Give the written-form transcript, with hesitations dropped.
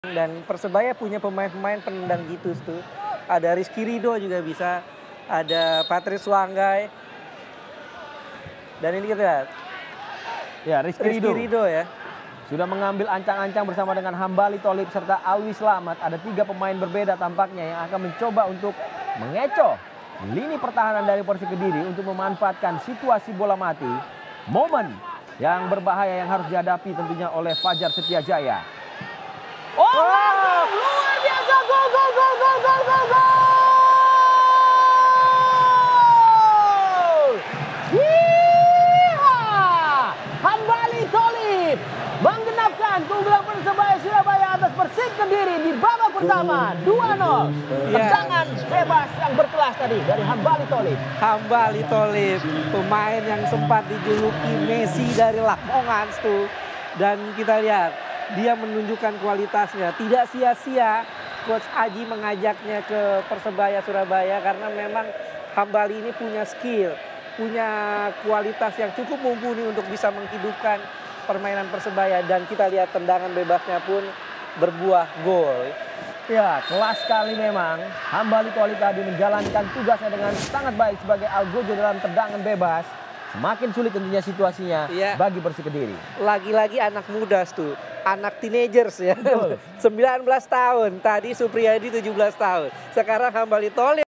Dan Persebaya punya pemain-pemain penendang gitu tuh. Ada Rizky Ridho juga bisa, ada Patrice Wanggai. Dan ini kita lihat. Ya, Rizky Ridho ya. Sudah mengambil ancang-ancang bersama dengan Hambali Tholib serta Alwi Slamet. Ada 3 pemain berbeda tampaknya yang akan mencoba untuk mengecoh lini pertahanan dari Persik Kediri untuk memanfaatkan situasi bola mati. Momen yang berbahaya yang harus dihadapi tentunya oleh Fajar Setiajaya. Oh, wow. Luar biasa, gol, gol, gol, gol, gol, gol, gol. Yeeha! Hambali Tholib menggenapkan keunggulan Persebaya Surabaya atas Persik Kediri di babak pertama 2-0. Tendangan bebas yang berkelas tadi dari Hambali Tholib. Hambali Tholib, pemain yang sempat dijuluki Messi dari Lamongan tuh. Dan kita lihat dia menunjukkan kualitasnya. Tidak sia-sia Coach Aji mengajaknya ke Persebaya Surabaya karena memang Hambali ini punya skill, punya kualitas yang cukup mumpuni untuk bisa menghidupkan permainan Persebaya. Dan kita lihat tendangan bebasnya pun berbuah gol. Ya, kelas sekali memang. Hambali Tholib tadi menjalankan tugasnya dengan sangat baik sebagai algojo dalam tendangan bebas. Semakin sulit tentunya situasinya bagi Persik Kediri. Lagi-lagi anak muda tuh, anak teenagers ya. 19 tahun, tadi Supriyadi 17 tahun. Sekarang Hambali Tholib